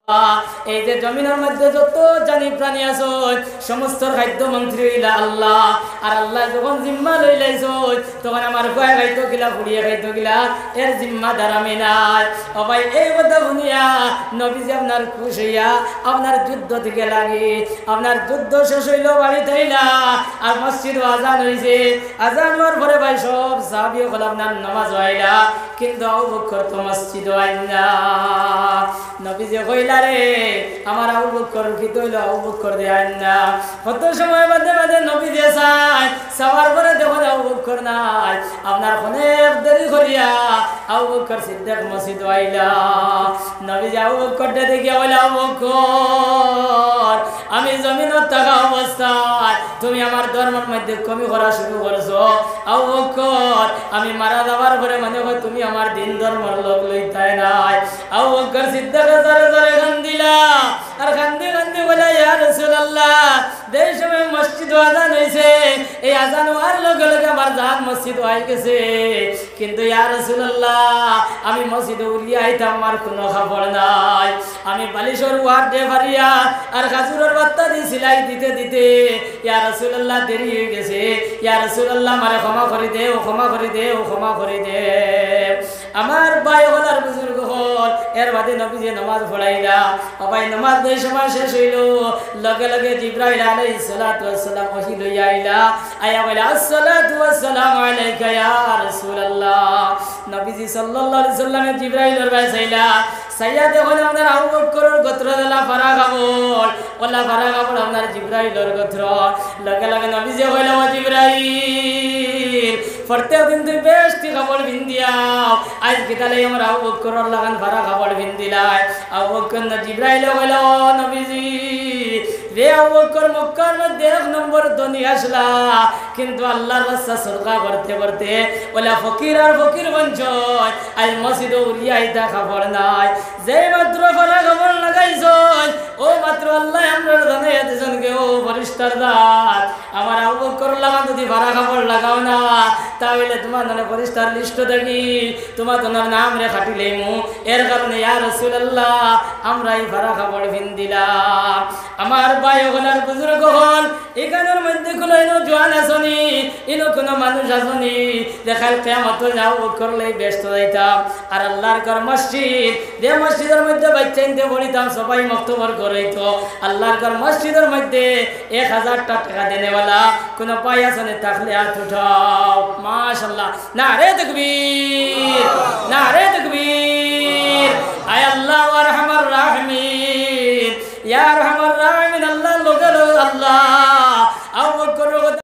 এই যে জমিনের মধ্যে যত জানি প্রাণী আছে সমস্ত খাদ্য মন্ত্রী হইলা আল্লাহ। আর আল্লাহ যখন জিম্মা লই লাইছ তখন আমার কয় খাইত গিলা পুড়িয়ে খাইত গিলা এর জিম্মাদার আমি নাই। ও ভাই এই কথা শুনিয়া নবীজি আপনার খুশ হইয়া আপনার যুদ্ধ থেকে লাগে আপনার যুদ্ধ শেষ হইল বাড়ি থাইলা আর মসজিদ আজান হয়েছে। আজান হওয়ার পরে ভাই সব সাহাবী হল আপনার নামাজ হইলা, কিন্তু আবু বকর তো মসজিদ হয় না। নবীজি কইলা রে আমার আবু বকর কি তৈল আবু বকর দেয় না। কত সময় বাদে বাদে নবীজি চাই সবার পরে দেখুন আবু বকর নাই। আপনার অনেক দেরি করিয়া আবু বকর সিদ্দিক মসজিদ আইলা। নবীজি আবু বকরটা দেখিয়া বলে আবু বকর আমি জমিনত থাকা অবস্থায় তুমি আমার ধর্মের মধ্যে কমি করা শুরু করছো। আবু বকর আমি মারা যাওয়ার পরে মনে হয় তুমি আমার দিন ধর্মের লোক লইতাই নাই। আবু বকর সিদ্দিক জোরে জোরে কান্দিলা আর কান্দি কান্দি বলে ইয়া রাসূলুল্লাহ যেই সময় মসজিদ আজান হইছে এই আজান হওয়ার লগে লগে আমার জান মসজিদ হয়ে গেছে, কিন্তু ইয়া রাসূলুল্লাহ আমি মসজিদে উলিয়া আইতাম আমার কোনো খবর নাই। আমি বালিশর ওয়ার দে ভারিয়া আর খাজুরের বাত্তা দিয়ে সিলাই দিতে দিতে ইয়া রাসূলুল্লাহ দেরি হয়ে গেছে। ইয়া রাসূলুল্লাহ আমারে ক্ষমা করে দে ও ক্ষমা করে দে ও ক্ষমা করে দে। আমার ভাই হল আর বুজুর্গ হল এর বাদে নবীজি নামাজ পড়াইলা। ভাই নামাজ এই সময় শেষ হইল লগে লগে জিবরাইল আলাইহিস সালাতু ওয়াস সালাম ওহি লইয়া আইলা। আয়া বলে আসসালাতু ওয়াস সালামু আলাইকা ইয়া রাসূলুল্লাহ। নবীজি সাল্লাল্লাহু আলাইহি সাল্লামের জিবরাইলের ভাই সাইলা সাইয়া দেখুন আপনার আবু বকরের গোত্র দিলা ফারা কাবল ওলা ফারা কাবল আপনার জিবরাইলের গোত্র। লগে লগে নবীজি কইলা ও জিবরাইল প্রত্যেক দিন তুই বেশটি কাপড় ভিন্দিয়াও আজ বিকালে আমার আবু বকরের লাগান ফারা কাপড় ভিন্দিলাই। আবু বকর না জিবরাইল কইলা ও নবীজি রে আবু বকর মক্কার মধ্যে এক নম্বর ধনী আসলা, কিন্তু আল্লাহর রাস্তা সরকা করতে করতে ওলা ফকির আর ফকির বঞ্চয় আজ মসজিদে উলিয়া আইতা কাপড় নাই। যে মাত্র ফারা কাপড় লাগাইছ ও মাত্র আল্লাহ আমরা জানাই এতজনকে ও পরিষ্কার দাঁত আমার আবু বকর লাগান যদি ফারা কাপড় লাগাও না তাহলে তোমার নামে পরিষ্কার লিস্ট দেখি তোমার তোমার নাম রে খাটিলেই মু। এর কারণে ইয়া রাসূলুল্লাহ আমরা এই ফারা কাপড় ভিন্দিলাম। আমার ভাই হলার বুজুর্গ হল এখানের মধ্যে কোনো এনো জোয়ান আসনি এনো কোনো মানুষ আসনি দেখাল কিয়ামত যাও করলে ব্যস্ত যাইতাম। আর আল্লাহর ঘর মসজিদ যে মসজিদের মধ্যে বাচ্চা ইনতে পড়িতাম সবাই মক্তবর করাইতো। আল্লাহর ঘর মসজিদের মধ্যে 1000 টাকা দেনেওয়ালা কোনো পাই আসনে থাকলে হাত উঠাও। মাশাআল্লাহ নারে তাকবীর নারে তাকবীর। আয় আল্লাহ ওয়া আরহামার রাহিমিন ইয়া আরহামার রাহিমিন